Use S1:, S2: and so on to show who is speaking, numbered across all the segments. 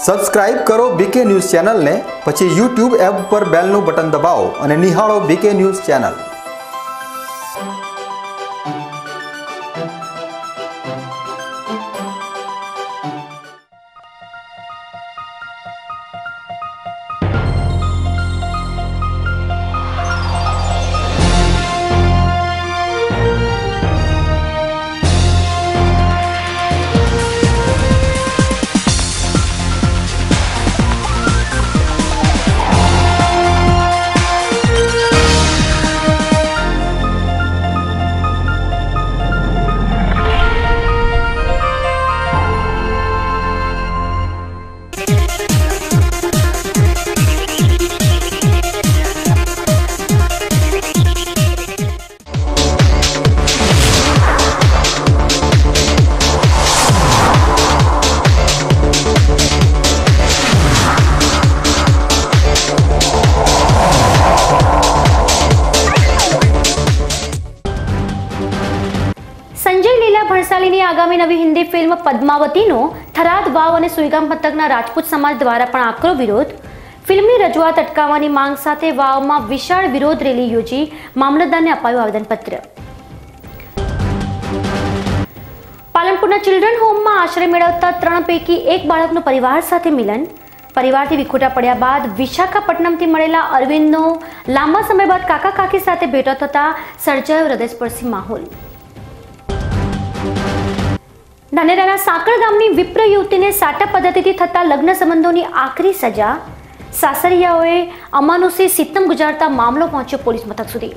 S1: Subscribe કરો બીકે news ચેનલને, પછી YouTube એપ પર બેલનું બટન દબાવો અને નિહાળો બીકે ન્યૂઝ ચેનલ।
S2: સંજય લીલા ભણસાલીની આગામી નવી હિન્દી ફિલ્મ પદ્માવતીનો થરાદ વાવ અને સુઈગામ પંથકના રાજપૂત સમાજ દ્વારા પણ આકરો વિરોધ। ફિલ્મની રજૂઆત અટકાવવાની માંગ સાથે વાવમાં વિશાળ વિરોધ રેલી યોજી મામલતદારને અપાયું આવેદનપત્ર। પાલનપુરના ચિલ્ડ્રન હોમમાં આશ્રય મેળવતા 3 પૈકી એક બાળકનું પરિવાર સાથે મિલન। પરિવારથી વિખૂટા પડ્યા બાદ વિશાખાપટ્ટનમથી મળેલા અરવિંદનો લાંબા સમય બાદ કાકા કાકી સાથે ભેટો થતા સર્જાયો હૃદયસ્પર્શી માહોલ। ધાનેરાના સાંકળ ગામની વિપ્ર યુવતીને સાટા પદ્ધતિથી થતા લગ્ન સંબંધોની આકરી સજા। સાસરિયાઓએ અમાનુષી સિતમ ગુજારતા મામલો પહોંચ્યો પોલીસ મથક સુધી।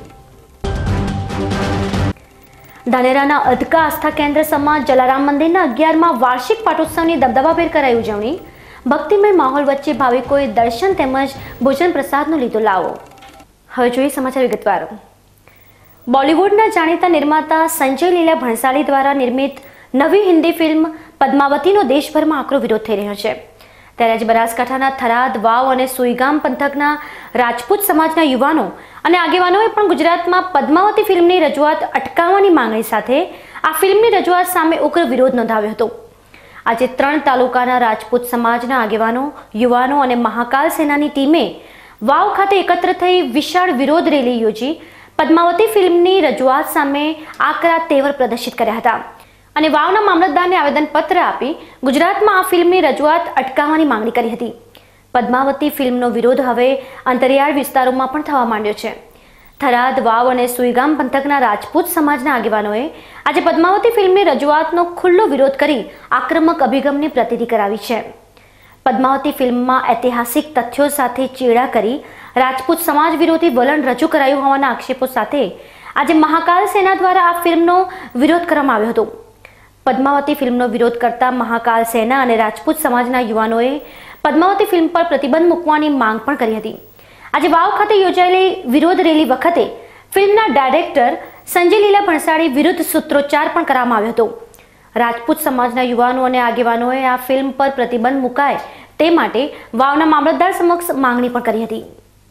S2: ધાનેરાના અધકા આસ્થા કેન્દ્ર સમાજ જલારામ મંદિરના 11મા વાર્ષિક પાટોત્સવની દબદબાભેર કરાઈ ઉજવણી। ભક્તિમય માહોલ વચ્ચે ભાવિકોએ દર્શન તેમજ ભોજન પ્રસાદનો લીધો લાવો। હવે જોઈએ સમાચાર વિગતવાર। બોલિવૂડના જાણીતા નિર્માતા સંજય લીલા ભણસાલી દ્વારા નિર્મિત નવી હિન્દી ફિલ્મ પદ્માવતીનો દેશભરમાં આકરો વિરોધ થઈ રહ્યો છે। ત્યારે આજે બનાસકાંઠાના થરાદ વાવ અને સુઈગામ પંથકના રાજપૂત સમાજના યુવાનો અને આગેવાનોએ પણ ગુજરાતમાં પદ્માવતી ફિલ્મની રજૂઆત અટકાવવાની માંગણી સાથે આ ફિલ્મની રજૂઆત સામે ઉગ્ર વિરોધ નોંધાવ્યો હતો। આજે 3 તાલુકાના રાજપૂત સમાજના આગેવાનો, યુવાનો અને મહાકાલ સેનાની ટીમે વાવ ખાતે એકત્ર થઈ વિશાળ વિરોધ રેલી યોજી પદ્માવતી ફિલ્મની રજૂઆત સામે આકરા તેવર પ્રદર્શિત કર્યા હતા અને વાવના મામલતદારને આવેદનપત્ર આપી ગુજરાતમાં આ ફિલ્મની રજૂઆત અટકાવવાની માંગણી કરી હતી। પદ્માવતી ફિલ્મનો વિરોધ હવે અંતરિયાળ વિસ્તારોમાં પણ થવા માંડ્યો છે। થરાદ વાવ અને સુઈગામ પંથકના રાજપૂત સમાજના આગેવાનોએ આજે પદ્માવતી ફિલ્મની રજૂઆતનો ખુલ્લો વિરોધ કરી આક્રમક અભિગમની પ્રતીતિ કરાવી છે। પદ્માવતી ફિલ્મમાં ઐતિહાસિક તથ્યો સાથે ચેડા કરી રાજપૂત સમાજ વિરોધી વલણ રજૂ કરાયું હોવાના આક્ષેપો સાથે આજે મહાકાલ સેના દ્વારા આ ફિલ્મનો વિરોધ કરવામાં આવ્યો હતો। પદ્માવતી ફિલ્મનો વિરોધ કરતા મહાકાલ સેના અને રાજપૂત સમાજના યુવાનોએ પદ્માવતી ફિલ્મ પર પ્રતિબંધ મૂકવાની માંગ પણ કરી હતી। આજે વાવ ખાતે યોજાયેલી વિરોધ રેલી વખતે ફિલ્મના ડાયરેક્ટર સંજય લીલા ભણસાળી વિરુદ્ધ સૂત્રોચ્ચાર પણ કરવામાં આવ્યો હતો। રાજપૂત સમાજના યુવાનો અને આગેવાનોએ આ ફિલ્મ પર પ્રતિબંધ મુકાય તે માટે વાવના મામલતદાર સમક્ષ માંગણી પણ કરી હતી।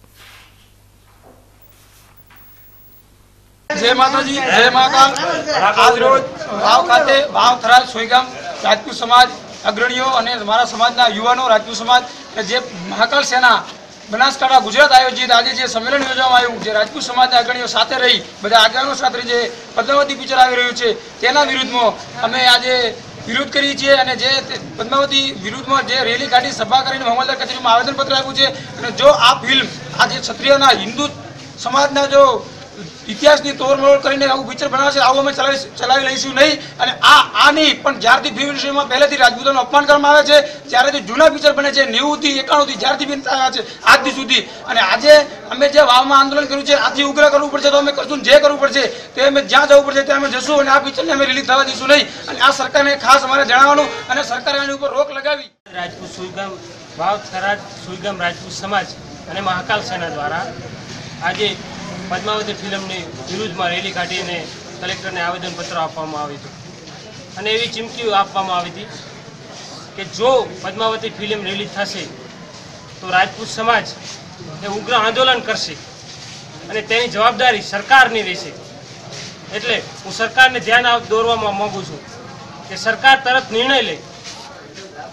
S3: जय माता जी, जय महाकाल। आज रोज वाव खाते वाव थराद सुईगाम राजपूत समाज अग्रणीओ और हमारा समाजना युवाओं राजपूत समाज जे महाकाल सेना बनासकांठा गुजरात आयोजित आज जे सम्मेलन योजવામાં આવ્યું જે રાજપૂત સમાજના અગ્રણીઓ સાથે રહી બધા આગેવાનો સાથે જે પદ્માવતી પિક્ચર આવી રહ્યું છે તેના વિરુદ્ધમાં અમે આજે વિરોધ કરીએ છીએ અને જે પદ્માવતી વિરુદ્ધમાં જે રેલી કાઢી સભા કરીને મામલતદાર કચેરીમાં આવેદનપત્ર આપ્યું છે અને જો આ ફિલ્મ આજે ક્ષત્રિયના હિન્દુ સમાજના જો ઇતિહાસની તોડમોડ કરીને આવું પિક્ચર બનાવશે આવું અમે ચલાવી લઈશું નહીં। અને આની પણ જ્યારથી ફિલ્મ ઇન્ડસ્ટ્રીમાં પહેલેથી રાજપૂતોનું અપમાન કરવામાં આવે છે ત્યારેથી જૂના પિક્ચર બને છે 90થી 91થી જ્યારથી બનતા આવ્યા છે આજથી સુધી। અને આજે અમે જે વાવમાં આંદોલન કર્યું છે આથી ઉગ્ર કરવું પડશે તો અમે કરશું, જે કરવું પડશે તે અમે જ્યાં જવું પડશે ત્યાં અમે જશું અને આ પિક્ચરને અમે રિલીઝ થવા દઈશું નહીં। અને આ સરકારને ખાસ અમારે જણાવવાનું અને સરકારે આની ઉપર રોક લગાવી।
S4: રાજપૂત સુઈગામ વાવ થરાદ સુઈગામ રાજપૂત સમાજ અને મહાકાલ સેના દ્વારા આજે પદ્માવતી ફિલ્મની વિરુદ્ધમાં રેલી કાઢીને કલેક્ટરને આવેદનપત્ર આપવામાં આવ્યું હતું અને એવી ચીમકી આપવામાં આવી હતી કે જો પદ્માવતી ફિલ્મ રિલીઝ થશે તો રાજપૂત સમાજ એ ઉગ્ર આંદોલન કરશે અને તેની જવાબદારી સરકારની રહેશે। એટલે હું સરકારને ધ્યાન દોરવામાં માંગુ છું કે સરકાર તરત નિર્ણય લે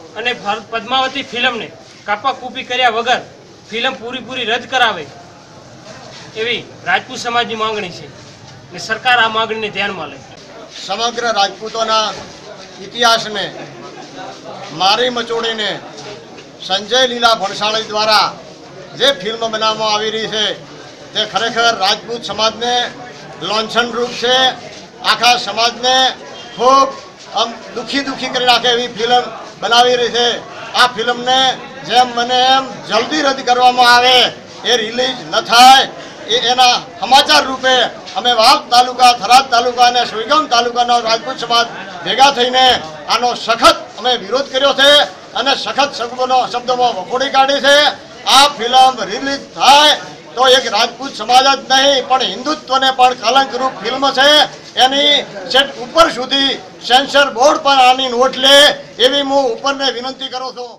S4: અને પદ્માવતી ફિલ્મને કાપાકૂપી કર્યા વગર ફિલ્મ પૂરી રદ કરાવે એવી રાજપૂત સમાજની માંગણી છે અને સરકાર આ માંગણીને ધ્યાનમાં લે.
S5: સમગ્ર રાજપૂતોના ઇતિહાસને મારી મચોડીને સંજય લીલા ભણસાળી દ્વારા જે ફિલ્મ બનાવવામાં આવી રહી છે તે ખરેખર રાજપૂત સમાજને લાંછનરૂપ છે. આખા સમાજને ખૂબ દુઃખી કરી નાખે એવી ફિલ્મ બનાવી રહી છે. આ ફિલ્મને જેમ મને એમ જલ્દી રદ કરવામાં આવે, એ રિલીઝ ન થાય એના સમાચાર રૂપે અમે વાવ તાલુકા, થરાદ તાલુકા અને સુઈગામ તાલુકાનો રાજપૂત સમાજ ભેગા થઈને આનો સખત અમે વિરોધ કર્યો છે અને સખત શબ્દોમાં વખોડી કાઢી છે. આ ફિલ્મ રિલીઝ થાય તો એક રાજપૂત સમાજ જ નહીં પણ હિન્દુત્વને પણ કલંકરૂપ ફિલ્મ છે. એની સેટ ઉપર સુધી સેન્સર બોર્ડ પર આની નોટ લે એવી હું ઉપરને વિનંતી કરું છું.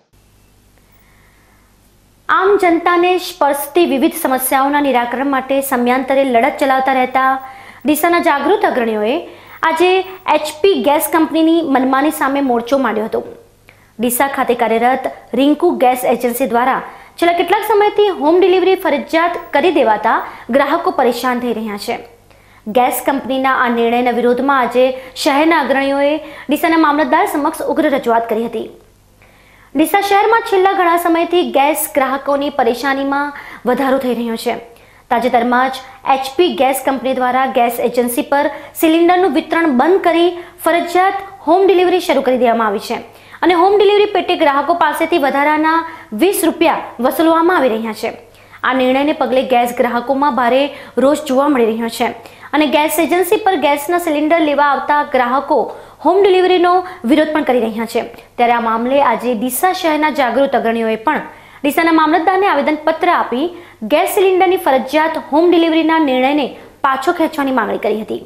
S2: આમ જનતાને સ્પર્શતી વિવિધ સમસ્યાઓના નિરાકરણ માટે સમયાંતરે લડત ચલાવતા રહેતા ડીસાના જાગૃત અગ્રણીઓએ આજે HP ગેસ કંપનીની મનમાની સામે મોરચો માંડ્યો હતો. ડીસા ખાતે કાર્યરત રિંકુ ગેસ એજન્સી દ્વારા છેલ્લા કેટલાક સમયથી હોમ ડિલિવરી ફરજિયાત કરી દેવાતા ગ્રાહકો પરેશાન થઈ રહ્યા છે. ગેસ કંપનીના આ નિર્ણયના વિરોધમાં આજે શહેરના અગ્રણીઓએ ડીસાના મામલતદાર સમક્ષ ઉગ્ર રજૂઆત કરી હતી. ડીસા શહેરમાં છેલ્લા ઘણા સમયથી ગેસ ગ્રાહકોની પરેશાનીમાં વધારો થઈ રહ્યો છે. તાજેતરમાં જ HP ગેસ કંપની દ્વારા ગેસ એજન્સી પર સિલિન્ડરનું વિતરણ બંધ કરી ફરજિયાત હોમ ડિલિવરી શરૂ કરી દેવામાં આવી છે અને હોમ ડિલિવરી પેટે ગ્રાહકો પાસેથી વધારાના 20 રૂપિયા વસૂલવામાં આવી રહ્યા છે. આ નિર્ણયને પગલે ગેસ ગ્રાહકોમાં ભારે રોષ જોવા મળી રહ્યો છે અને ગેસ એજન્સી પર ગેસના સિલિન્ડર લેવા આવતા ગ્રાહકો હોમ ડિલિવરીનો વિરોધ પણ કરી રહ્યા છે. ત્યારે આ મામલે આજે ડીસા શહેરના જાગૃત અગ્રણીઓએ પણ ડીસાના મામલતદારને આવેદનપત્ર આપી ગેસ સિલિન્ડરની ફરજિયાત હોમ ડિલિવરીના નિર્ણયને પાછો ખેંચવાની માંગણી કરી હતી.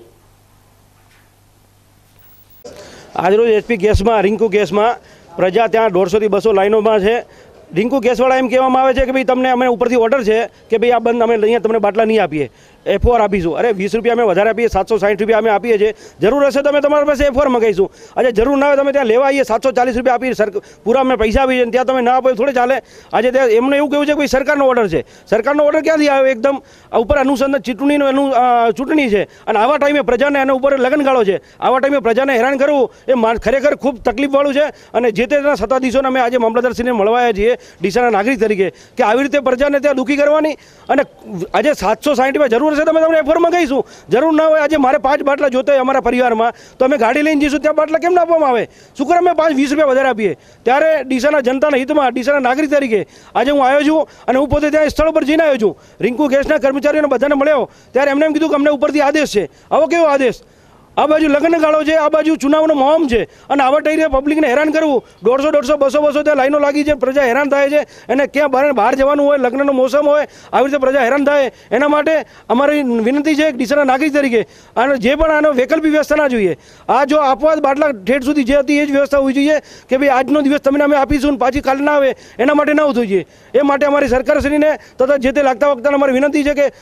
S6: આજરોજ HP ગેસમાં, રિંકુ ગેસમાં પ્રજા ત્યાં 150 થી 200 લાઈનોમાં છે. રિંકુ ગેસવાળા એમ કહેવામાં આવે છે કે ભાઈ તમને અમે ઉપરથી ઓર્ડર છે કે ભાઈ આ બંધ અમે અહીંયા તમને બાટલા નહીં આપીએ, F4 આપીશું. અરે 20 રૂપિયા અમે વધારે આપીએ, 760 રૂપિયા અમે આપીએ છીએ. જરૂર હશે તો અમે તમારા પાસે F4 મંગાવીશું. આજે જરૂર ના હોય તમે ત્યાં લેવા આવીએ 740 રૂપિયા આપીએ, પૂરા અમે પૈસા આપીએ, ત્યાં તમે ના આપો થોડે ચાલે. આજે ત્યાં એમને એવું કહેવું છે કે ભાઈ સરકારનો ઓર્ડર છે. સરકારનો ઓર્ડર ક્યાંથી આવે? એકદમ ઉપર અનુસંધાન ચૂંટણી છે અને આવા ટાઈમે પ્રજાને એના ઉપર લગનગાળો છે. આવા ટાઈમે પ્રજાને હેરાન કરવું એ ખરેખર ખૂબ તકલીફવાળું છે. અને જે તેના સત્તાધીશોને અમે આજે મામલતદારશ્રીને મળવા આવ્યા છીએ ડીસાના નાગરિક તરીકે કે આવી રીતે પ્રજાને ત્યાં દુઃખી કરવાની. અને આજે 760 જરૂર હશે તમે તમને F4 મંગાવીશું. જરૂર ના હોય આજે મારે 5 બાટલા જોતા હોય અમારા પરિવારમાં તો અમે ગાડી લઈને જઈશું, ત્યાં બાટલા કેમ ના આપવામાં આવે? શું કરે અમે 20 રૂપિયા વધારે આપીએ? ત્યારે ડીસાના જનતાના હિતમાં, ડીસાના નાગરિક તરીકે આજે હું આવ્યો છું અને હું પોતે ત્યાં સ્થળ પર જઈને આવ્યો છું. રિંકુ ગેસના કર્મચારીઓને બધાને મળ્યો ત્યારે એમને એમ કીધું કે અમને ઉપરથી આદેશ છે. આવો કેવો આદેશ? આ બાજુ લગ્નગાળો છે, આ બાજુ ચુનાવનો મોહમ છે અને આવા ટાઈમે પબ્લિકને હેરાન કરવું. 150, 200 ત્યાં લાઈનો લાગી છે, પ્રજા હેરાન થાય છે. અને ક્યાં બહાર જવાનું હોય, લગ્નનો મોસમ હોય, આવી રીતે પ્રજા હેરાન થાય. એના માટે અમારી વિનંતી છે ડીસાના નાગરિક તરીકે અને જે પણ આનો વૈકલ્પિક વ્યવસ્થા ના જોઈએ. આ જો આપવા બાટલા ઠેઠ સુધી જે હતી એ જ વ્યવસ્થા હોવી જોઈએ કે ભાઈ આજનો દિવસ તમને અમે આપીશું પાછી કાલે ના આવે, એના માટે ના હોવું જોઈએ. એ માટે અમારી સરકારશ્રીને તથા જે તે લાગતા વખતે અમારી વિનંતી છે કે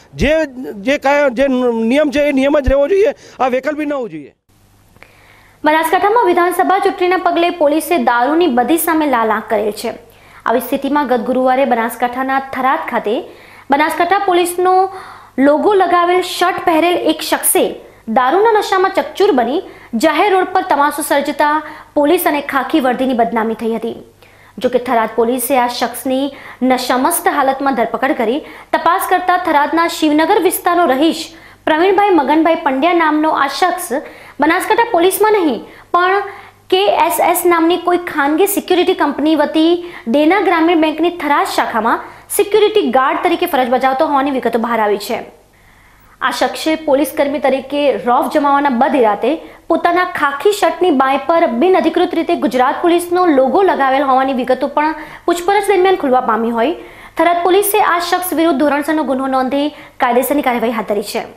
S6: જે નિયમ છે એ નિયમ જ રહેવો જોઈએ, આ વૈકલ્પિક ન.
S2: બનાસકાંઠામાં વિધાનસભા ચૂંટણીના પગલે પોલીસે દારૂની બધી સામે લાલ આંખ કરેલ છે. આવી સ્થિતિમાં ગત ગુરુવારે બનાસકાંઠાના થરાદ ખાતે બનાસકાંઠા પોલીસનો લોગો લગાવેલ શર્ટ પહેરેલ એક શખ્સે દારૂના નશામાં ચકચૂર બની જાહેર રોડ પર તમાશો સર્જતા પોલીસ અને ખાખી વર્દીની બદનામી થઈ હતી. જોકે થરાદ પોલીસે આ શખ્સની નશામસ્ત હાલતમાં ધરપકડ કરી તપાસ કરતા થરાદના શિવનગર વિસ્તારનો રહીશ પ્રવીણભાઈ મગનભાઈ પંડ્યા નામનો આ શખ્સ બનાસકાંઠા પોલીસમાં નહીં પણ KSS નામની કોઈ ખાનગી સિક્યુરિટી કંપની વતી ડેના ગ્રામીણ બેંકની થરાદ શાખામાં સિક્યુરિટી ગાર્ડ તરીકે ફરજ બજાવતો હોવાની વિગતો બહાર આવી છે. આ શખ્સે પોલીસ કર્મી તરીકે રોફ જમાવવાના બદ ઇરાદે પોતાના ખાખી શર્ટની બાંય પર બિનઅધિકૃત રીતે ગુજરાત પોલીસનો લોગો લગાવેલ હોવાની વિગતો પણ પૂછપરછ દરમિયાન ખુલવા પામી હોય. થરાદ પોલીસે આ શખ્સ વિરુદ્ધ ધોરણસરનો ગુનો નોંધી કાયદેસરની કાર્યવાહી હાથ ધરી છે.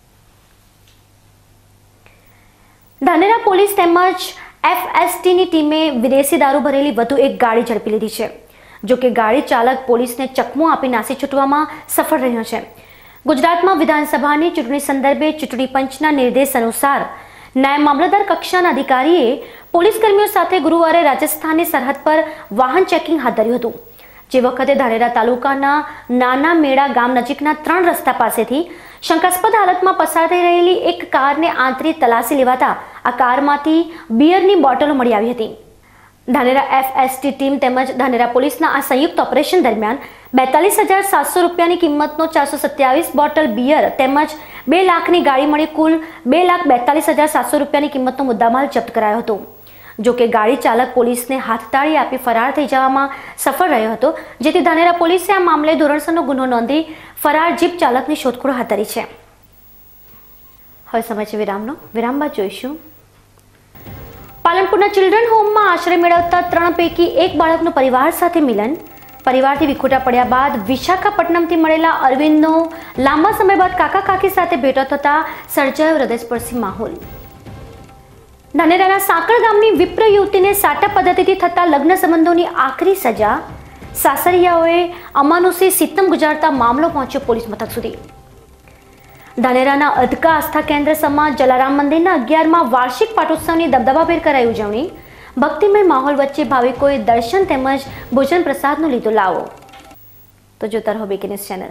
S2: ધાનેરા પોલીસ તેમજ FSTની ટીમે વિદેશી દારૂ ભરેલી વધુ એક ગાડી ઝડપી લીધી છે. જો કે ગાડી ચાલક પોલીસને ચકમો આપી નાસી છૂટવામાં સફળ રહ્યો છે. ગુજરાતમાં વિધાનસભાની ચૂંટણી સંદર્ભે ચૂંટણી પંચના નિર્દેશ અનુસાર નાયબ મામલતદાર કક્ષાના અધિકારીએ પોલીસ કર્મીઓ સાથે ગુરુવારે રાજસ્થાનની સરહદ પર વાહન ચેકિંગ હાથ ધર્યું હતું, જે વખતે ધાનેરા તાલુકાના નાના મેળા ગામ નજીકના 3 રસ્તા પાસેથી શંકાસ્પદ હાલતમાં પસાર થઈ રહેલી એક કારને આંતરી તલાશી લેવાતા આ કારમાંથી બિયરની બોટલો મળી આવી હતી. ધાનેરા FST ટીમ તેમજ ધાનેરા પોલીસના આ સંયુક્ત ઓપરેશન દરમિયાન 42,700 રૂપિયાની કિંમતનો 427 બોટલ બિયર તેમજ 2 લાખની ગાડી મળી કુલ 2,42,700 રૂપિયાની કિંમતનો મુદ્દામાલ જપ્ત કરાયો હતો. જો કે ગાડી ચાલક પોલીસને હાથતાળી આપી ફરાર થઈ જવામાં સફળ રહ્યો હતો, જેથી ધાનેરા પોલીસે આ મામલે ધોરણસરનો ગુનો નોંધી ફરાર જીપ ચાલકની શોધખોળ હાથ ધરી છે. હવે સમય છે વિરામનો. વિરામ બાદ જોઈશું. પાલનપુરના ચિલ્ડ્રન હોમમાં આશ્રય મેળવતા 3 પૈકી એક બાળકનું પરિવાર સાથે મિલન. પરિવારથી વિખૂટા પડ્યા બાદ વિશાખાપટ્ટનમથી મળેલા અરવિંદનો લાંબા સમય બાદ કાકા કાકી સાથે ભેટો થતા સર્જાયો હૃદયસ્પર્શી માહોલ. ધાનેરાના સાંકળ ગામની વિપ્ર યુવતીને સાટા પદ્ધતિથી થતા લગ્ન સંબંધોની આકરી સજા. સાસરિયાઓએ અમાનુષી સિતમ ગુજારતા મામલો પહોંચ્યો પોલીસ મથક સુધી. ધાનેરાના અધકા આસ્થા કેન્દ્ર સમાજ જલારામ મંદિરના 11મા વાર્ષિક પાટોત્સવની દબદબાભેર કરાઈ ઉજવણી. ભક્તિમય માહોલ વચ્ચે ભાવિકોએ દર્શન તેમજ ભોજન પ્રસાદનો લીધો લાવો. તો જોતા રહો BK ન્યૂઝ ચેનલ.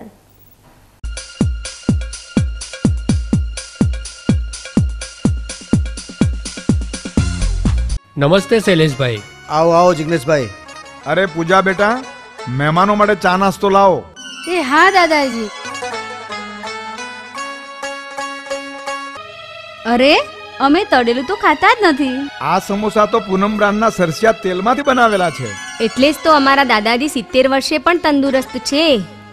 S7: નમસ્તે શૈલેષભાઈ.
S8: આવો આવો જિગ્નેશભાઈ.
S9: અરે પૂજા બેટા, મહેમાનો માટે ચા નાસ્તો લાવો.
S10: એ હા દાદાજી. અરે અમે તળેલું તો ખાતા જ નથી.
S9: આ સમોસા તો પૂનમ બ્રાન્ડના સરસિયા તેલમાંથી બનાવેલા છે.
S10: એટલે જ તો અમારા દાદાજી 70 વર્ષે પણ તંદુરસ્ત છે.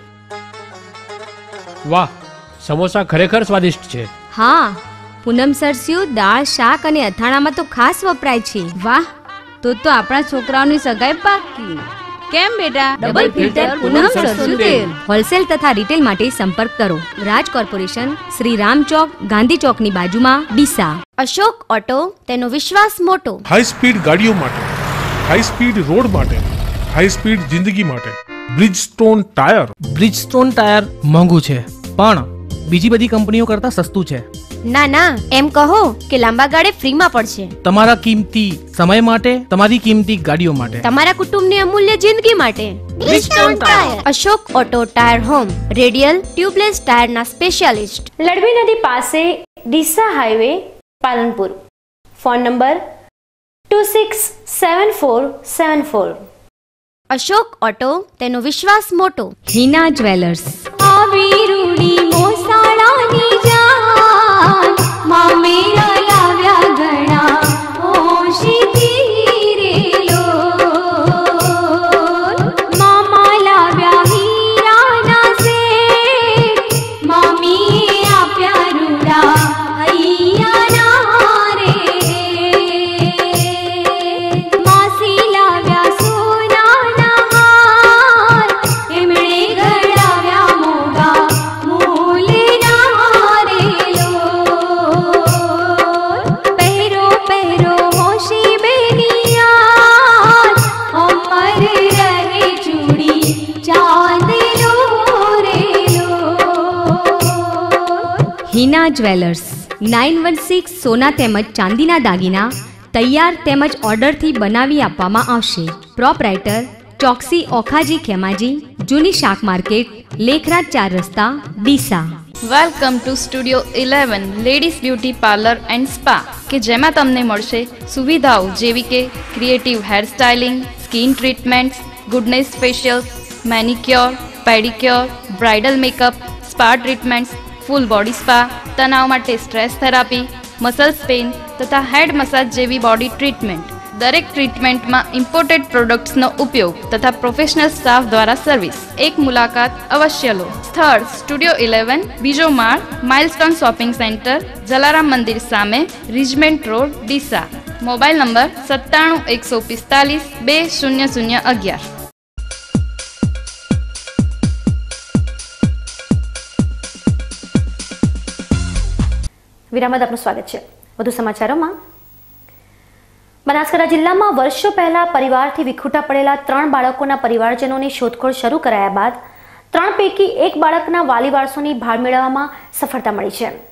S7: વાહ, સમોસા ખરેખર સ્વાદિષ્ટ છે.
S10: હા, પૂનમ સરસ્યું દાળ શાક અને અથાણામાં તો ખાસ વપરાય છે. વાહ, તો આપણા છોકરાઓની સગાઈ પાકી. કેમ બેટા? ડબલ ફિલ્ટર પૂનમ સરસ્યું તેલ. હોલસેલ તથા રિટેલ માટે સંપર્ક કરો. રાજ કોર્પોરેશન, શ્રી રામ ચોક, ગાંધી ચોકની બાજુમાં, ડીસા. અશોક ઓટો, તેનો વિશ્વાસ મોટો.
S11: હાઈ સ્પીડ ગાડીઓ માટે, હાઈ સ્પીડ રોડ માટે, હાઈ સ્પીડ જિંદગી માટે બ્રિજસ્ટોન ટાયર.
S12: બ્રિજસ્ટોન ટાયર મોંઘું છે પણ બીજી બધી કંપનીઓ કરતા સસ્તું છે.
S10: ના ના, એમ કહો કે લાંબા ગાળે ફ્રીમાં પડશે.
S12: તમારા કિંમતી સમય માટે, તમારી કિંમતી ગાડીઓ માટે,
S10: તમારા કુટુંબની અમૂલ્ય જિંદગી માટે. Bridgestone tyre. Ashok auto tyre home, radial tubeless ટાયરના સ્પેશિયાલિસ્ટ.
S2: લડવી નદી પાસે, Deesa highway, Palanpur. Phone number 267474.
S10: Ashok auto, તેનો વિશ્વાસ મોટો. હિના જ્વેલર્સ. આવી રૂડી મોસાળાની જાન, મામેરા લાવ્યા ઘણા હોશીથી રેલો. મામા લાવ્યા હીરાના સેટ, મામીએ આપ્યા રૂડા હૈયાના રે. માસી લાવ્યા સોનાના હાર, એમણે ઘડાવ્યા મોગા મૂલના રેલો. પહેરો પહેરો હોશી બેનિયાર, અમર રહે ચૂડી ચાંદલો રેલો. હિના જ્વેલર્સ. 916 સોના તેમજ ચાંદીના દાગીના તૈયાર તેમજ ઓર્ડરથી બનાવી આપવામાં આવશે. પ્રોપરાઇટર ચોકસી ઓખાજી ખેમાજી, જૂની શાક માર્કેટ, લેખરાજ 4 રસ્તા, Deesa.
S13: Welcome to studio 11 ladies beauty parlour and spa, કે જેમાં તમને મળશે સુવિધાઓ જેવી કે creative hair styling, skin treatments, goodness facials, manicure, pedicure, bridal makeup, spa treatments, full body spa, તણાવ માટે સ્ટ્રેસ થેરાપી, મસલ્સ પેઇન તથા હેડ મસાજ જેવી બોડી ટ્રીટમેન્ટ. દરેક ટ્રીટમેન્ટમાં ઇમ્પોર્ટેડ પ્રોડક્ટ્સનો ઉપયોગ તથા પ્રોફેશનલ સ્ટાફ દ્વારા સર્વિસ. એક મુલાકાત અવશ્ય લો. સ્થળ સ્ટુડિયો 11, બીજો માળ, માઇલસ્ટોન શોપિંગ સેન્ટર, જલારામ મંદિર સામે, regiment road, Deesa. Mobile number 97 145 20011.
S2: વિરામદ આપનું સ્વાગત છે. વધુ સમાચારોમાં. બનાસકાંઠા જિલ્લામાં વર્ષો પહેલા પરિવારથી વિખૂટા પડેલા 3 બાળકોના પરિવારજનોની શોધખોળ શરૂ કરાયા બાદ 3 પૈકી એક બાળકના વાલી વારસોની ભાળ મેળવવામાં સફળતા મળી છે.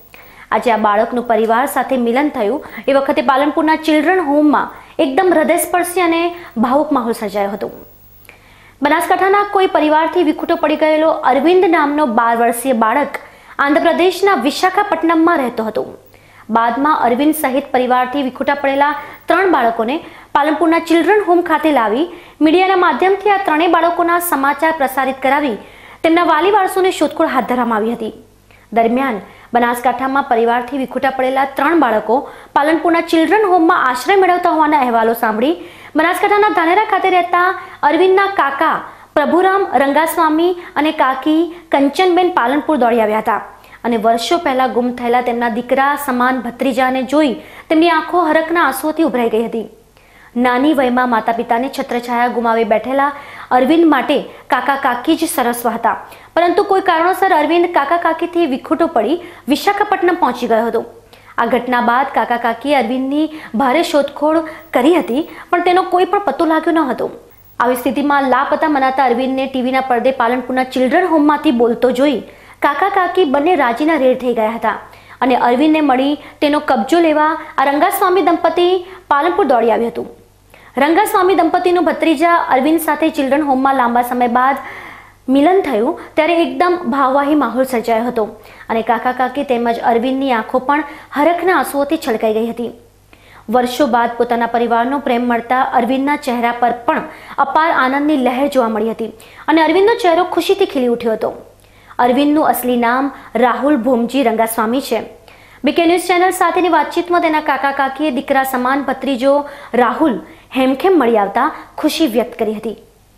S2: આજે આ બાળકનું પરિવાર સાથે મિલન થયું એ વખતે પાલનપુરના ચિલ્ડ્રન હોમમાં એકદમ હૃદયસ્પર્શી અને ભાવુક માહોલ સર્જાયો હતો. બનાસકાંઠાના કોઈ પરિવારથી વિખૂટો પડી ગયેલો અરવિંદ નામનો 12 વર્ષીય બાળક આંધ્રપ્રદેશના વિશાખાપટ્ટનમમાં રહેતો હતો. બાદમાં અરવિંદ સહિત પરિવારથી વિખૂટા પડેલા 3 બાળકોને પાલનપુરના ચિલ્ડ્રન હોમ ખાતે લાવી મીડિયાના માધ્યમથી આ 3 બાળકોના સમાચાર પ્રસારિત કરાવી તેમના વાલી વારસોની શોધખોળ હાથ ધરવામાં આવી હતી. દરમિયાન બનાસકાંઠામાં પરિવારથી વિખૂટા પડેલા 3 બાળકો પાલનપુરના ચિલ્ડ્રન હોમમાં આશ્રય મેળવતા હોવાના અહેવાલો સાંભળી બનાસકાંઠાના ધાનેરા ખાતે રહેતા અરવિંદના કાકા પ્રભુરામ રંગાસ્વામી અને કાકી કંચનબેન પાલનપુર દોડી આવ્યા હતા અને વર્ષો પહેલા ગુમ થયેલા તેમના દીકરા સમાન ભત્રીજાને જોઈ તેમની આંખો હરખના આંસુઓથી ઉભરાઈ ગઈ હતી. નાની વયમાં માતા પિતાને છત્રછાયા ગુમાવી બેઠેલા અરવિંદ માટે કાકા કાકી જ સરસ્વ હતા, પરંતુ કોઈ કારણોસર અરવિંદ કાકા કાકીથી વિખૂટો પડી વિશાખાપટ્ટનમ પહોંચી ગયો હતો. આ ઘટના બાદ કાકા કાકીએ અરવિંદની ભારે શોધખોળ કરી હતી, પણ તેનો કોઈ પણ પત્તો લાગ્યો ન હતો. આવી સ્થિતિમાં લાપતા મનાતા અરવિંદને ટીવીના પડદે પાલનપુરના ચિલ્ડ્રન હોમમાંથી બોલતો જોઈ કાકા કાકી બંને રાજીના રેડ થઈ ગયા હતા અને અરવિંદને મળી તેનો કબજો લેવા આ રંગાસ્વામી દંપતી પાલનપુર દોડી આવ્યું હતું. રંગાસ્વામી દંપતીનો ભત્રીજા અરવિંદ સાથે ચિલ્ડ્રન હોમમાં લાંબા સમય બાદ મિલન થયું ત્યારે એકદમ ભાવવાહી માહોલ સર્જાયો હતો અને કાકા કાકી તેમજ અરવિંદની આંખો પણ હરખના આંસુઓથી છલકાઈ ગઈ હતી. વર્ષો બાદ પોતાના પરિવારનો પ્રેમ મળતા અરવિંદના ચહેરા પર પણ અપાર આનંદની લહેર જોવા મળી હતી અને અરવિંદનો ચહેરો ખુશીથી ખીલી ઉઠ્યો હતો. અરવિંદનું અસલી નામ રાહુલ ભોમજી રંગાસ્વામી છે. બીકે ન્યૂઝ ચેનલ સાથેની વાતચીતમાં તેના કાકા કાકીએ દીકરા સમાન ભત્રીજો રાહુલ હેમખેમ મળી આવતા ખુશી વ્યક્ત કરી હતી.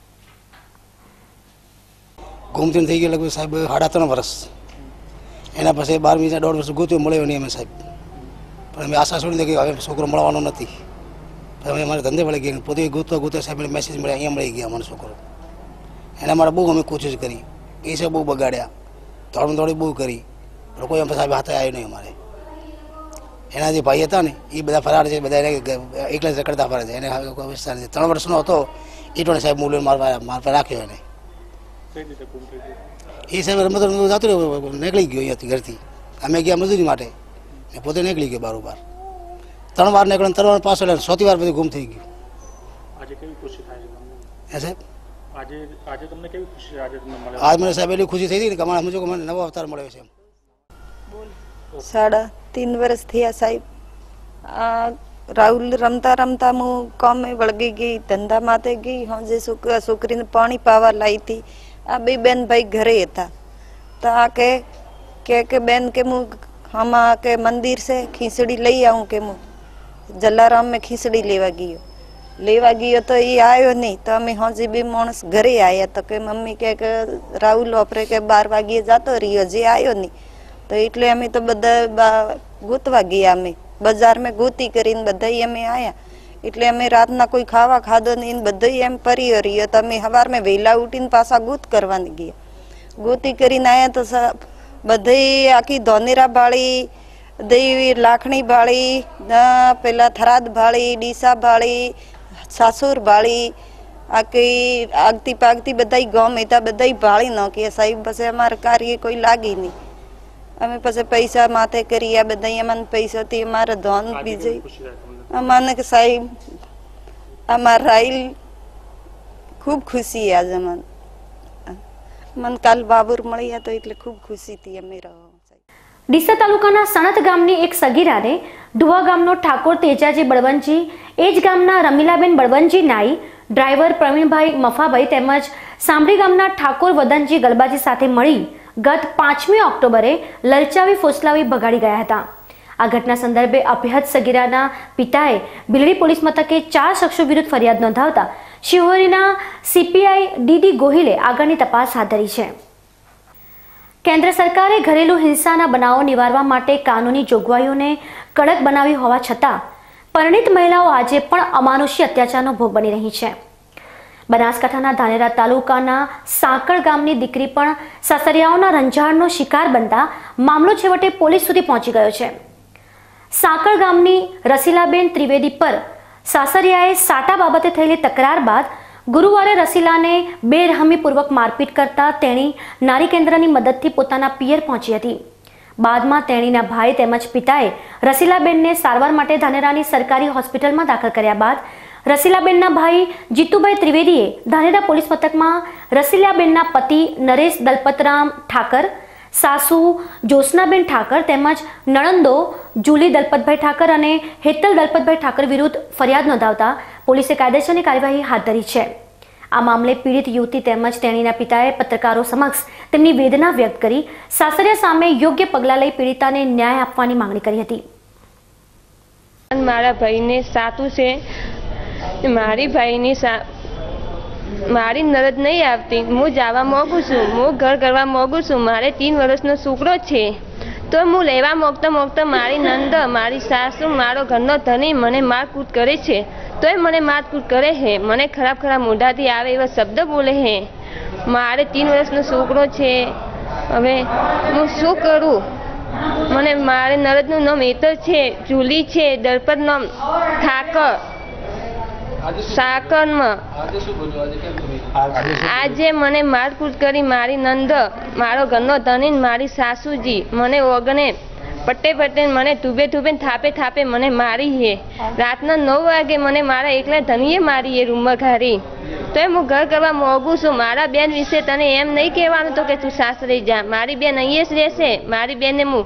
S8: ગુમતીન થઈ ગયો લગભગ સાહેબ 3.5 વર્ષ. એના પછી 12 મહિના 1.5 વર્ષ ગોત્યો મળ્યો નહીં અમે સાહેબ, પણ અમે આશા છોડી દીધી કે હવે છોકરો મળવાનો નથી. અમે અમારે ધંધે વળી ગયા, પોતે ગોતવા સાહેબ મેસેજ મળ્યા અહીંયા મળી ગયા અમારો છોકરો. એના માટે બહુ અમે કોશિશ કરી, પૈસા બહુ બગાડ્યા, દોડી બહુ કરી, પણ કોઈ સાહેબ હાથે આવ્યો નહીં અમારે. એના જે ભાઈ હતા ને એ બધા ફરાર છે, બધા એકલા જ રખડતા ફરે છે. એને 3 વર્ષનો હતો એ પણ સાહેબ મૂલ્ય મારવા રાખ્યો એને. એ સાહેબ રમત જતો રહ્યો, નીકળી ગયો અહીંયાથી ઘરથી. અમે ગયા મજૂરી માટે ને પોતે નીકળી ગયો બારોબાર. 3 વાર નીકળ્યો, 3 વાર પાછળ 100 વાર બધું ગુમ થઈ ગયું.
S14: આજે કેવી ખુશી થાય છે
S8: સાહેબ?
S14: આજે તમને કેવી ખુશી?
S8: આજ મને સાહેબ એટલી ખુશી થઈ હતી ને કે અમારા મુજબ મને નવો અવતાર મળ્યો છે.
S15: 3.5 વર્ષ થયા સાહેબ. રાહુલ રમતા રમતા હું કામે વળગી ગઈ, ધંધા માટે ગઈ. હું જે છોકરીને પાણી પાવા લાવી હતી. આ 2 બેન ભાઈ ઘરે હતા તો આ કે બેન કે હું આમાં કે મંદિર છે ખીચડી લઈ આવું કે હું જલારામ મેં ખીચડી લેવા ગયો તો એ આવ્યો નહીં. તો અમે હજી 2 માણસ ઘરે આવ્યા તો કે મમ્મી કે રાહુલ ઓપરે કે 12 વાગ્યે જતો રહ્યો, જે આવ્યો નહીં. તો એટલે અમે તો બધા ગોતવા ગયા, અમે બજારમાં ગોતી કરીને બધા અમે આવ્યા. એટલે અમે રાતના કોઈ ખાવા ખાધો નહીં, બધા એમ પર્યો રહ્યો. તો અમે સવારમાં વહેલા ઉઠીને પાછા ગોત કરવાની ગયા. ગોતી કરીને આવ્યા તો બધા આખી ધોનેરા ભાળી, દેવી લાખણી ભાળી, પેલા થરાદ ભાળી, ડીસા ભાળી, સાસુર ભાળી, આખી આગતી પાગતી બધા ગામ હતા, બધા ભાળી નાખીએ સાહેબ. પછી અમારે કાર્ય કોઈ લાગી નહીં. અમે પછી પૈસા માથે કરી, આ બધા અમને પૈસાથી અમારે ધન બીજે અમને કે સાહેબ અમારે રાઈલ ખૂબ ખુશી. આજે મને કાલ બાબુર મળ્યા તો એટલે ખૂબ ખુશીથી અમે રહો.
S2: ડીસા તાલુકાના સણત ગામની એક સગીરાને ઢુવા ગામનો ઠાકોર તેજાજી બળવંતજી, એ જ ગામના રમીલાબેન બળવંતજી નાઈ, ડ્રાઈવર પ્રવીણભાઈ મફાભાઈ તેમજ સાંભળી ગામના ઠાકોર વદનજી ગલબાજી સાથે મળી ગત 5મી ઓક્ટોબરે લલચાવી ફોસલાવી ભગાડી ગયા હતા. આ ઘટના સંદર્ભે અભ્યત સગીરાના પિતાએ બિલડી પોલીસ મથકે 4 શખ્સો વિરુદ્ધ ફરિયાદ નોંધાવતા શિહોરીના સીપીઆઈ ડીડી ગોહિલે આગળની તપાસ હાથ ધરી છે. કેન્દ્ર સરકારે ઘરેલુ હિંસાના બનાવો નિવારવા માટે કાનૂની જોગવાઈઓને કડક બનાવી હોવા છતાં પરિણીત મહિલાઓ આજે પણ અમાનુષી અત્યાચારનો ભોગ બની રહી છે. બનાસકાંઠાના ધાનેરા તાલુકાના સાંકળ ગામની દીકરી પણ સાસરિયાઓના રંજાડનો શિકાર બનતા મામલો છેવટે પોલીસ સુધી પહોંચી ગયો છે. સાંકળ ગામની રસીલાબેન ત્રિવેદી પર સાસરિયાએ સાટા બાબતે થયેલી તકરાર બાદ ગુરુવારે રસીલાને બેરહમીપૂર્વક મારપીટ કરતા તેણી નારી કેન્દ્રની મદદથી પોતાના પિયર પહોંચી હતી. બાદમાં તેણીના ભાઈ તેમજ પિતાએ રસીલાબેનને સારવાર માટે ધાનેરાની સરકારી હોસ્પિટલમાં દાખલ કર્યા બાદ રસીલાબેનના ભાઈ જીતુભાઈ ત્રિવેદીએ ધાનેરા પોલીસ મથકમાં રસીલાબેનના પતિ નરેશ દલપતરામ ઠાકર, સાસુ જ્યોત્સનાબેન ઠાકર તેમજ નણંદો જુલી દલપતભાઈ ઠાકર અને હેતલ દલપતભાઈ ઠાકર વિરુદ્ધ ફરિયાદ નોંધાવતા પોલીસે કાયદેસરની કાર્યવાહી હાથ ધરી છે. આ મામલે પીડિત યુવતી તેમજ તેણીના પિતાએ પત્રકારો સમક્ષ તેમની વેદના વ્યક્ત કરી સાસરિયા સામે યોગ્ય પગલાં લઈ પીડિતાને ન્યાય આપવાની માંગણી કરી હતી.
S16: મારા ભાઈને સાતું છે, મારી ભાઈની મારી નરદ નહીં આવતી. હું જવા માંગુ છું, હું ઘર કરવા માંગુ છું. મારે 3 વર્ષનો છોકરો છે તો હું લેવા માંગતા મારી નંદ, મારી સાસુ, મારો ઘરનો ધણી મને મારકૂટ કરે છે. તોય મને મારકૂટ કરે છે, મને ખરાબ મોઢાથી આવે એવા શબ્દ બોલે છે. મારે 3 વર્ષનો છોકરો છે, હવે હું શું કરું? મારે નરદનું નામ હેતલ છે, જુલી છે, દલપત નામ ઠાકર સાકરમાં. આજે મને મારકૂટ કરી મારી નંદ, મારો ઘરનો ધણી, મારી સાસુજી મને ઓગણે પટ્ટે મને તુબે થાપે મને મારી છે. રાતના 9 વાગે મને મારા એકલા ધણીએ મારી એ રૂમમાં ઘારી. તો હું ઘર કરવા માંગુ છું. મારા બેન વિશે તને એમ નહીં કહેવાનું તો કે તું સાસરે જા. મારી બેન અહીંયા જ રહેશે. મારી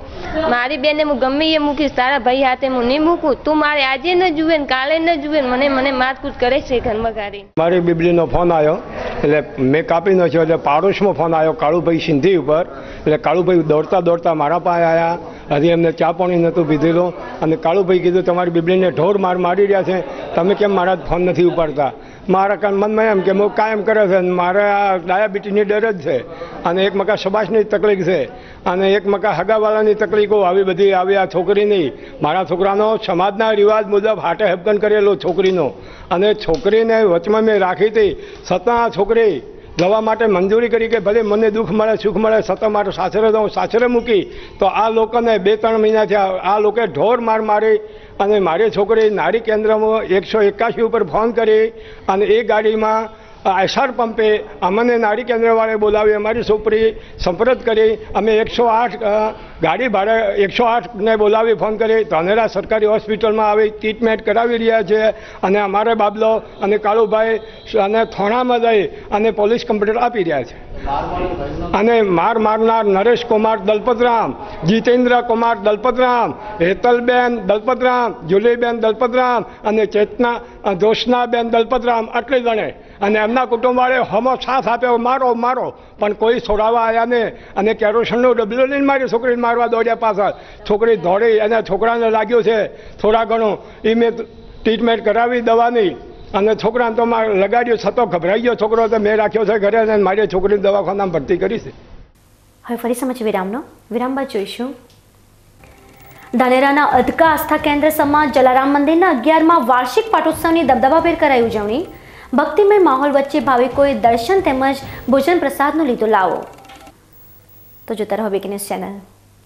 S16: બેનને હું ગમે એ મૂકીશ, તારા ભાઈ હાથે હું નહીં મૂકું. તું મારે આજે ન જુએ ને કાલે ન જુએ, મને મારકૂટ કરે છે ઘરમાં ગાડી.
S17: મારી બીબલીનો ફોન આવ્યો એટલે મેં કાપી નાખ્યો. એટલે પાડોશમાં ફોન આવ્યો કાળુભાઈ સિંધી ઉપર. એટલે કાળુભાઈ દોડતા મારા પાસે આવ્યા. હજી એમને ચા પાણી નહોતું પીધેલું અને કાળુભાઈ કીધું તમારી બીબલીને ઢોર મારી રહ્યા છે, તમે કેમ મારા ફોન નથી ઉપાડતા? મારા મનમાં એમ કે હું કાયમ કરે છે, મારે આ ડાયાબિટીસની ડર જ છે અને એક મકા સબાસની તકલીફ છે અને એક મકા હગાવાલાની તકલીફો આવી બધી આવી. આ છોકરીની મારા છોકરાનો સમાજના રિવાજ મુજબ હાટે હેપકન કરેલો છોકરીનો, અને છોકરીને વચમાં મેં રાખી હતી છતાં આ છોકરી જવા માટે મંજૂરી કરી કે ભલે મને દુઃખ મળે સુખ મળે, છતાં મારે સાસરે જાઉં. સાસરે મૂકી તો આ લોકોને 2-3 મહિના થયા આ લોકોએ ઢોર મારી અને મારી છોકરી નારી કેન્દ્રમાં 181 ઉપર ફોન કરી અને એ ગાડીમાં એસઆર પંપે અમને નારી કેન્દ્રવાળાએ બોલાવી. અમારી છોકરી સંપર્ક કરી, અમે 108 ગાડી ભાડે 108ને બોલાવી ફોન કરી. ધાનેરા સરકારી હોસ્પિટલમાં આવી ટ્રીટમેન્ટ કરાવી રહ્યા છે અને અમારે બાબલો અને કાળુભાઈ અને થોણામાં જઈ અને પોલીસ કમ્પ્લેન્ટ આપી રહ્યા છે. અને મારનાર નરેશ કુમાર દલપતરામ, જીતેન્દ્ર કુમાર દલપતરામ, હેતલબેન દલપતરામ, જુલીબેન દલપતરામ અને જ્યોત્સનાબેન દલપતરામ આટલી જણે અને એમના કુટુંબવાળે હમો સાથ આપ્યો મારો પણ કોઈ છોડાવવા આવ્યા નહીં. અને કેરોસીનનો ડબલો લઈને મારી છોકરીને મારવા દોડ્યા પાછળ. છોકરી દોડી અને છોકરાને લાગ્યું છે થોડા ઘણું. એ મેં ટ્રીટમેન્ટ કરાવી દવાની અને છોકરાને તો લગાડ્યો, છતાં ગભરાઈ ગયો છોકરો. તો મેં રાખ્યો છે ઘરે અને મારી છોકરીને દવાખાનામાં ભરતી કરી છે.
S2: હવે ફરી સમજ વિરામ બાદ જોઈશું. ધાનેરાના અધકા આસ્થા કેન્દ્ર સમાજ જલારામ મંદિરના 11મા વાર્ષિક પાટોત્સવની દબદબાભેર કરાઈ ઉજવણી. ભક્તિમય માહોલ વચ્ચે ભાવિકોએ દર્શન તેમજ ભોજન પ્રસાદનો લીધો લાવો. તો જોતા રહો BK news channel.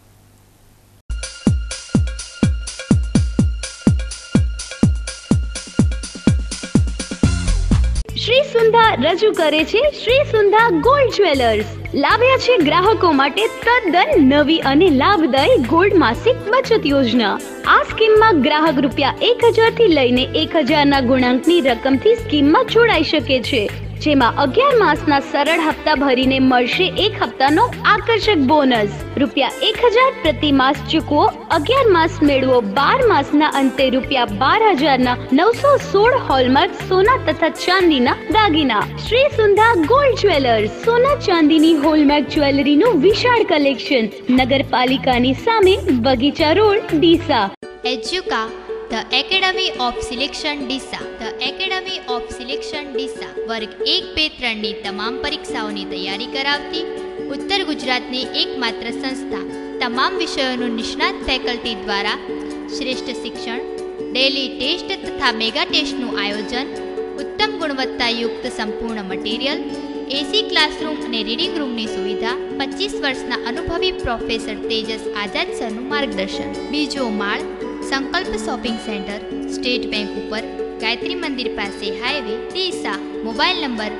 S10: Shri Sundha રજૂ કરે છે શ્રી સુંધા ગોલ્ડ જ્વેલર્સ. લાવ્યા છે ગ્રાહકો માટે તદ્દન નવી અને લાભદાયી ગોલ્ડ માસિક બચત યોજના. આ સ્કીમમાં ગ્રાહક ₹1000 થી લઈને 1000ના ગુણાંકની રકમથી સ્કીમમાં જોડાઈ શકે છે, જેમાં 11 માસના સરળ હપ્તા ભરીને મળશે 1 હપ્તાનો આકર્ષક બોનસ. ₹1000 પ્રતિ માસ ચૂકવો, 11 માસ મેળવો. 12 માસના અંતે ₹12000ના 916 હોલમાર્ક સોના તથા ચાંદીના દાગીના. Shri Sundha gold jewellers. સોના ચાંદીની હોલમાર્ક જ્વેલરીનું વિશાળ કલેક્શન. નગરપાલિકાની સામે બગીચા road, Deesa.
S18: Educa The Academy of Selection Deesa. The Academy of Selection Deesa વર્ગ 1, 2, 3ની તમામ પરીક્ષાઓની તૈયારી કરાવતી ઉત્તર ગુજરાતની એકમાત્ર સંસ્થા. તમામ વિષયોનું નિષ્ણાત ફેકલ્ટી દ્વારા શ્રેષ્ઠ શિક્ષણ, ડેલી ટેસ્ટ તથા મેગા ટેસ્ટનું આયોજન, ઉત્તમ ગુણવત્તાયુક્ત સંપૂર્ણ મટીરિયલ, એસી ક્લાસરૂમ અને રીડિંગ રૂમની સુવિધા, 25 વર્ષના અનુભવી પ્રોફેસર તેજસ આઝાદ સરનું માર્ગદર્શન. બીજો માળ, સંકલ્પ શોપિંગ સેન્ટર, સ્ટેટ બેંક ઉપર, ગાયત્રી મંદિર પાસે, highway, Deesa. Mobile number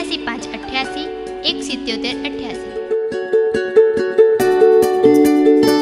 S18: 87 588 177 88.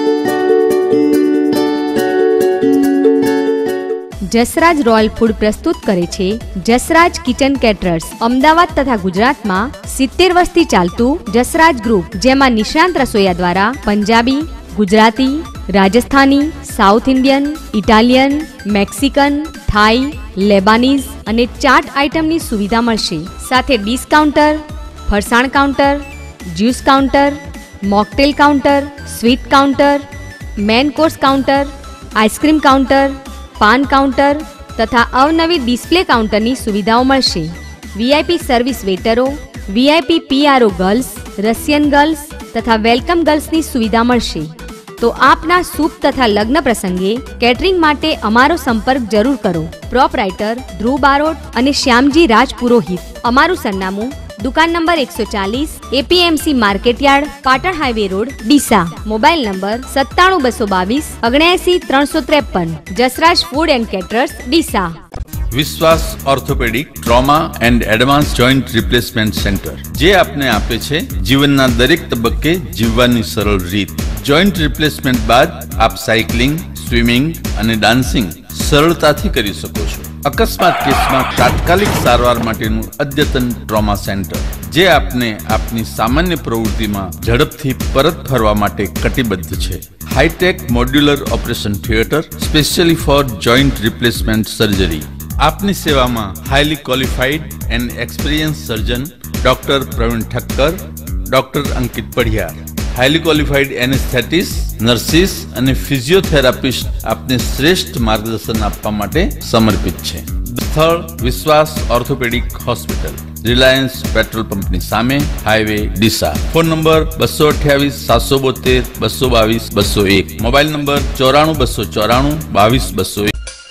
S10: Jasraj royal food પ્રસ્તુત કરે છે જસરાજ કિચન કેટરર્સ. અમદાવાદ તથા ગુજરાતમાં 70 વર્ષથી ચાલતું જસરાજ ગ્રુપ, જેમાં નિષ્ણાંત રસોઈયા દ્વારા Punjabi, Gujarati, Rajasthani, south Indian, Italian, Mexican, Thai, Lebanese અને ચાટ આઇટમની સુવિધા મળશે. સાથે ડીશ કાઉન્ટર, ફરસાણ counter, juice counter, mocktail counter, sweet counter, main course counter, ice cream counter, paan counter તથા અવનવી ડિસ્પ્લે કાઉન્ટરની સુવિધાઓ મળશે. વીઆઈપી સર્વિસ વેટરો, VIP PRO girls, Russian girls તથા વેલકમ ગર્લ્સની સુવિધા મળશે. તો આપના શુભ તથા લગ્ન પ્રસંગે કેટરિંગ માટે અમારો સંપર્ક જરૂર કરો. પ્રોપરાઇટર ધ્રુવ બારોટ અને શ્યામજી રાજપુરોહિત. અમારું સરનામું દુકાન નંબર 140, APMC market yard, Patan highway road, Deesa. Mobile number 97 222 79 353. Jasraj food and caterers, Deesa.
S19: Vishwas orthopaedic trauma and advance joint replacement centre, જે આપને આપે છે જીવનના દરેક તબક્કે જીવવાની સરળ રીત. જોઈન્ટ રિપ્લેસમેન્ટ બાદ આપ સાયકલિંગ, સ્વિમિંગ અને ડાન્સિંગ સરળતાથી કરી શકો છો. અકસ્માત કેસમાં તાત્કાલિક સારવાર માટેનું અદ્યતન ટ્રોમા સેન્ટર, જે આપને આપની સામાન્ય પ્રવૃત્તિમાં ઝડપથી પરત ફરવા માટે કટિબદ્ધ છે. Hi tech modular operation theatre specially for joint replacement surgery. આપની સેવામાં highly qualified and experience surgeon doctor Pravin Thakkar, doctor Ankit Padhiyar, highly qualified anaesthetist, nurses અને ફિઝિયોથેરાપિસ્ટ આપને શ્રેષ્ઠ માર્ગદર્શન આપવા માટે સમર્પિત છે. સ્થળ વિશ્વાસ ઓર્થોપેડિક હોસ્પિટલ, રિલાયન્સ પેટ્રોલ પંપની સામે, highway, Deesa. Phone number 228 772 222 201. Mobile number 94 294 22 201.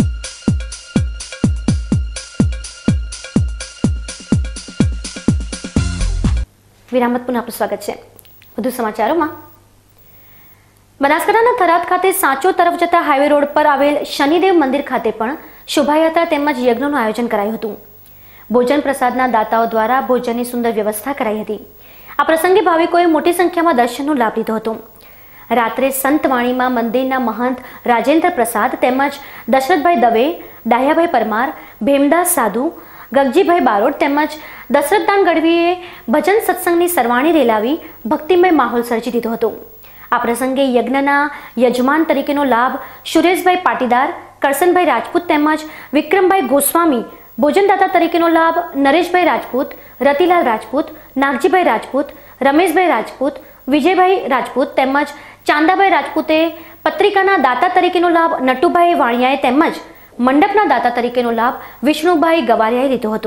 S2: વિરામત પુનઃ આપનું સ્વાગત છે. વધુ સમાચારોમાં, બનાસકાંઠાના થરાદ ખાતે સાંચો તરફ જતા હાઈવે રોડ પર આવેલ શનિદેવ મંદિર ખાતે પણ શોભાયાત્રા તેમજ યજ્ઞનું આયોજન કરાયું હતું. ભોજન પ્રસાદના દાતાઓ દ્વારા ભોજનની સુંદર વ્યવસ્થા કરાઈ હતી. આ પ્રસંગે ભાવિકોએ મોટી સંખ્યામાં દર્શનનો લાભ લીધો હતો. રાત્રે સંતવાણીમાં મંદિરના મહંત રાજેન્દ્ર પ્રસાદ તેમજ દશરથભાઈ દવે, ડાહ્યાભાઈ પરમાર, ભીમદાસ સાધુ, ગગજીભાઈ બારોટ તેમજ દશરથદાન ગઢવીએ ભજન સત્સંગની સરવાણી રેલાવી ભક્તિમય માહોલ સર્જી દીધો હતો. આ પ્રસંગે યજ્ઞના યજમાન તરીકેનો લાભ સુરેશભાઈ પાટીદાર, કરસનભાઈ રાજપૂત તેમજ વિક્રમભાઈ ગોસ્વામી, ભોજનદાતા તરીકેનો લાભ નરેશભાઈ રાજપૂત, રતિલાલ રાજપૂત, નાગજીભાઈ રાજપૂત, રમેશભાઈ રાજપૂત, વિજયભાઈ રાજપૂત તેમજ ચાંદાભાઈ રાજપૂતે, પત્રિકાના દાતા તરીકેનો લાભ નટુભાઈ વાણિયાએ તેમજ મંડપના દાતા તરીકેનો લાભ વિષ્ણુભાઈ ગવારિયાએ લીધો હતો.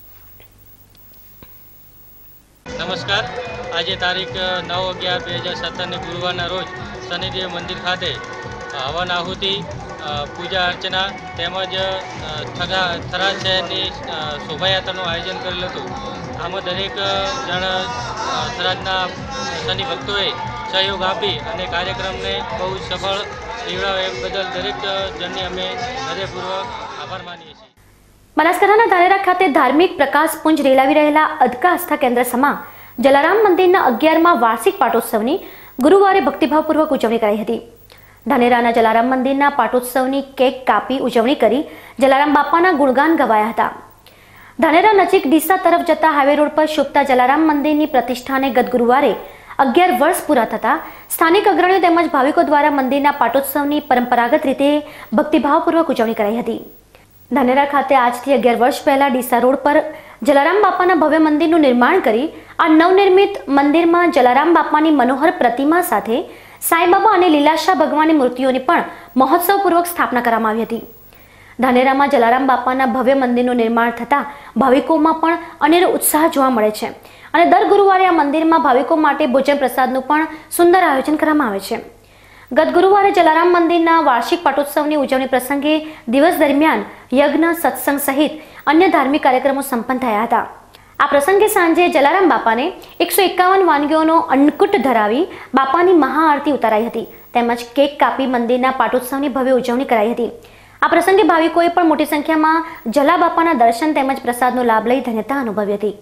S20: નમસ્કાર. આજે તારીખ 9/11/2017 ગુરુવારના રોજ શનિદેવ મંદિર ખાતે હવન આહુતિ, પૂજા અર્ચના તેમજ થરાદ શહેરની શોભાયાત્રાનું આયોજન કરેલું હતું. આમાં દરેક જણ થરાદના શનિ ભક્તોએ સહયોગ આપી અને કાર્યક્રમને બહુ સફળ નીવડાવે એ બદલ દરેક જણની અમે હૃદયપૂર્વક આભાર માનીએ છીએ.
S2: બનાસકાંઠાના ધાનેરા ખાતે ધાર્મિક પ્રકાશ પુંજ રેલાવી રહેલા અદકા આસ્થા કેન્દ્ર સમા જલારામ મંદિરના 11મા વાર્ષિક પાટોત્સવની ગુરુવારે ભક્તિભાવપૂર્વક ઉજવણી કરાઈ હતી. ધાનેરાના જલારામ મંદિરના પાટોત્સવની કેક કાપી ઉજવણી કરી જલારામ બાપાના ગુણગાન ગવાયા હતા. ધાનેરા નજીક ડીસા તરફ જતા હાઈવે રોડ પર શોભતા જલારામ મંદિરની પ્રતિષ્ઠાને ગત ગુરુવારે 11 વર્ષ પૂરા થતા સ્થાનિક અગ્રણીઓ તેમજ ભાવિકો દ્વારા મંદિરના પાટોત્સવની પરંપરાગત રીતે ભક્તિભાવપૂર્વક ઉજવણી કરાઈ હતી. ધાનેરા ખાતે આજથી 11 વર્ષ પહેલા ડીસા રોડ પર જલારામ બાપાના ભવ્ય મંદિરનું નિર્માણ કરી આ નવનિર્મિત મંદિરમાં જલારામ બાપાની મનોહર પ્રતિમા સાથે સાંઈબાબા અને લીલાશાહ ભગવાનની મૂર્તિઓની પણ મહોત્સવપૂર્વક સ્થાપના કરવામાં આવી હતી. ધાનેરામાં જલારામ બાપાના ભવ્ય મંદિરનું નિર્માણ થતાં ભાવિકોમાં પણ અનેરો ઉત્સાહ જોવા મળે છે અને દર ગુરુવારે આ મંદિરમાં ભાવિકો માટે ભોજન પ્રસાદનું પણ સુંદર આયોજન કરવામાં આવે છે. ગત ગુરુવારે જલારામ મંદિરના વાર્ષિક પાટોત્સવની ઉજવણી પ્રસંગે દિવસ દરમિયાન યજ્ઞ, સત્સંગ સહિત અન્ય ધાર્મિક કાર્યક્રમો સંપન્ન થયા હતા. આ પ્રસંગે સાંજે જલારામ બાપાને 151 વાનગીઓનો અન્નકૂટ ધરાવી બાપાની મહાઆરતી ઉતારાઈ હતી તેમજ કેક કાપી મંદિરના પાટોત્સવની ભવ્ય ઉજવણી કરાઈ હતી. આ પ્રસંગે ભાવિકોએ પણ મોટી સંખ્યામાં જલા બાપાના દર્શન તેમજ પ્રસાદનો લાભ લઈ ધન્યતા અનુભવી હતી.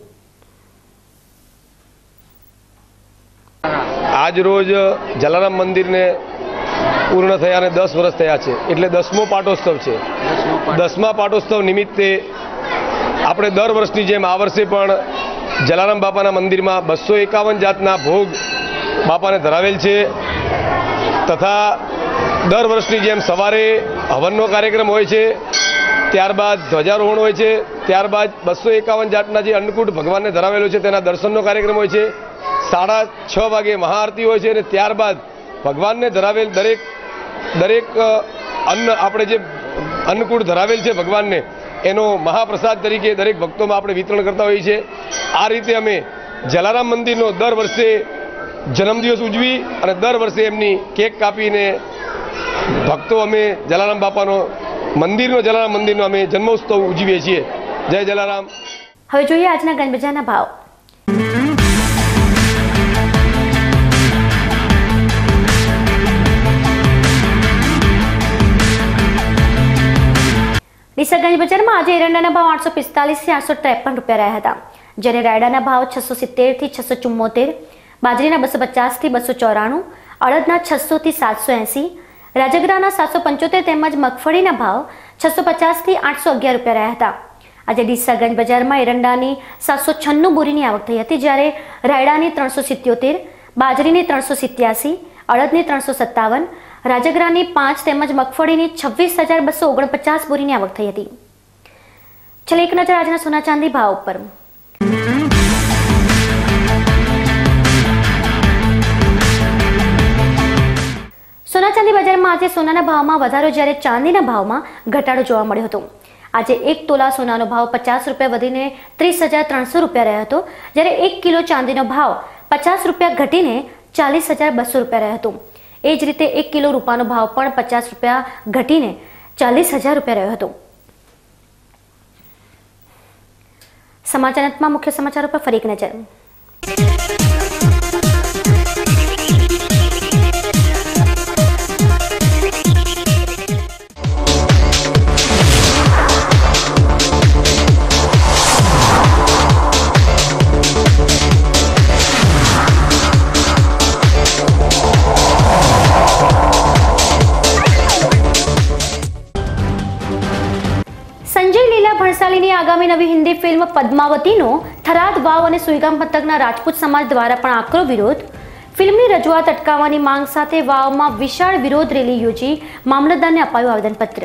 S21: આજ રોજ જલારામ મંદિરને પૂર્ણ થયાને 10 વર્ષ થયા છે, એટલે 10મો પાટોત્સવ છે. 10મા પાટોત્સવ નિમિત્તે આપણે દર વર્ષની જેમ આ વર્ષે પણ જલારામ બાપાના મંદિરમાં 251 જાતના ભોગ બાપાને ધરાવેલ છે તથા દર વર્ષની જેમ સવારે હવનનો કાર્યક્રમ હોય છે, ત્યારબાદ ધ્વજારોહણ હોય છે, ત્યારબાદ 251 જાતના જે અન્નકૂટ ભગવાનને ધરાવેલો છે તેના દર્શનનો કાર્યક્રમ હોય છે, 6:30 વાગે મહાઆરતી હોય છે અને ત્યારબાદ ભગવાનને ધરાવેલ દરેક અન્ન આપણે જે અન્નકૂટ ધરાવેલ છે ભગવાનને એનો મહાપ્રસાદ તરીકે દરેક ભક્તોમાં આપણે વિતરણ કરતા હોઈએ છીએ। આ રીતે અમે જલારામ મંદિરનો દર વર્ષે જન્મદિવસ ઉજવી અને દર વર્ષે એમની કેક કાપીને ભક્તો અમે જલારામ બાપાનો જલારામ મંદિરનો અમે જન્મોત્સવ ઉજવીએ છીએ। જય જલારામ।
S2: હવે જોઈએ આજના ગંજ બજારના ભાવ। ડીસા ગંજ બજારમાં આજે એરંડાના ભાવ 845 થી 853 રૂપિયા રહ્યા હતા, જ્યારે રાયડાના ભાવ 670 થી 674, બાજરીના 250 થી 294, અડદના 600 થી 780, રાજગરાના 775 તેમજ મગફળીના ભાવ 650 થી 811 રૂપિયા રહ્યા હતા। આજે ડીસા ગંજ બજારમાં એરંડાની 796 બોરીની આવક થઈ હતી, જ્યારે રાયડાની 377, બાજરીની 387, અડદની 357, રાજગરાની 5 તેમજ મગફળીની 26,249 બોરીની આવક થઈ હતી। ચલો એક નજર આજના સોના ચાંદી ભાવ ઉપર। સોના ચાંદી બજારમાં આજે સોનાના ભાવમાં વધારો જ્યારે ચાંદીના ભાવમાં ઘટાડો જોવા મળ્યો હતો। આજે 1 તોલા સોનાનો ભાવ 50 રૂપિયા વધીને 30,300 રૂપિયા રહ્યો હતો, જ્યારે 1 કિલો ચાંદીનો ભાવ 50 રૂપિયા ઘટીને 40,200 રૂપિયા રહ્યો હતો। એ જ રીતે 1 કિલો રૂપાનો ભાવ પણ 50 રૂપિયા ઘટીને 40,000 રૂપિયા રહ્યો હતો। સમાચાર અંતમાં મુખ્ય સમાચારો પર ફરી એક નજર। ભણસાલીની આગામી નવી હિન્દી ફિલ્મ પદ્માવતીનો થરાદ વાવ અને સુઈગામ પંથકના રાજપૂત સમાજ દ્વારા પણ આકરો વિરોધ। ફિલ્મની રજૂઆત અટકાવવાની માંગ સાથે વાવમાં વિશાળ વિરોધ રેલી યોજી મામલતદારને અપાયું આવેદનપત્ર।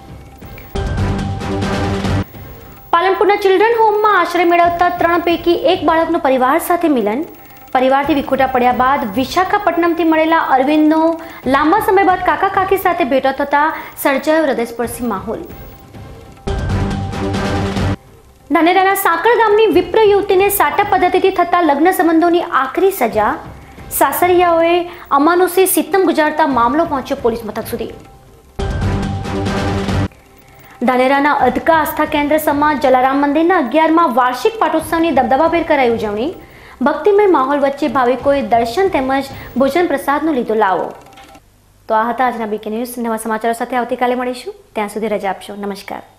S2: પાલનપુરના ચિલ્ડ્રન હોમમાં આશ્રય મેળવતા 3 પૈકી 1 બાળકનું પરિવાર સાથે મિલન। પરિવારથી વિખૂટા પડ્યા બાદ વિશાખાપટ્ટનમથી મળેલા અરવિંદનો લાંબા સમય બાદ કાકા કાકી સાથે ભેટો થતા સર્જાયો હૃદયસ્પર્શી માહોલ। ધાનેરાના સાંકળ ગામની વિપ્ર યુવતીને સાટા પદ્ધતિથી થતા લગ્ન સંબંધોની આકરી સજા। સાસરિયાઓએ અમાનુષી સિતમ ગુજારતા મામલો પહોંચ્યો પોલીસ મથક સુધી। ધાનેરાના અધકા આસ્થા કેન્દ્ર સમાજ જલારામ મંદિરના 11મા વાર્ષિક પાટોત્સવની દબદબાભેર કરાઈ ઉજવણી। ભક્તિમય માહોલ વચ્ચે ભાવિકોએ દર્શન તેમજ ભોજન પ્રસાદનો લીધો લાવો। તો આ હતા આજના બીકે ન્યૂઝ। નવા સમાચારો સાથે આવતીકાલે મળીશું, ત્યાં સુધી રજા આપશો। નમસ્કાર।